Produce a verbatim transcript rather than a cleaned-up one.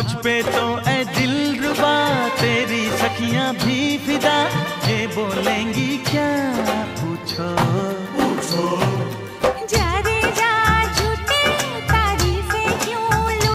मुझ पे तो ऐ दिलरुबा तेरी सखियां भी फिदा, ये बोलेंगी क्या पूछो।